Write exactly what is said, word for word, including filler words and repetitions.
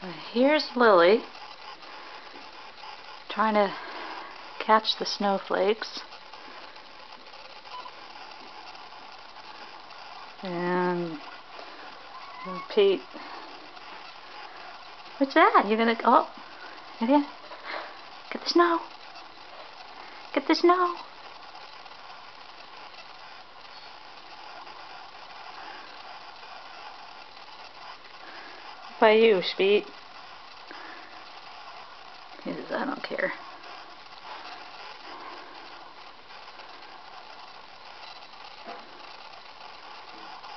Here's Lily trying to catch the snowflakes. And Pete, what's that? You're gonna, oh, yeah, get the snow. Get the snow. By you, Pete. He says, I don't care.